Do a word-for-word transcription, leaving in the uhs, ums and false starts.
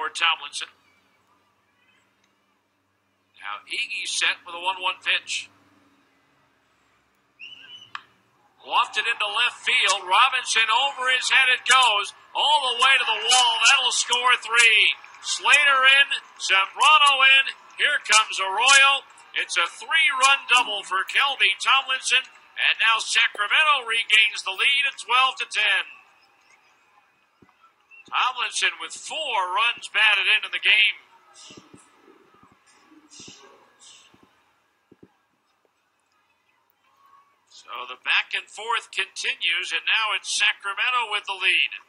for Tomlinson. Now Iggy set with a one one pitch. Lofted into left field. Robinson over his head it goes. All the way to the wall. That'll score three. Slater in. Zambrano in. Here comes Arroyo. It's a three-run double for Kelby Tomlinson. And now Sacramento regains the lead at twelve to ten. Tomlinson with four runs batted into the game. So the back and forth continues, and now it's Sacramento with the lead.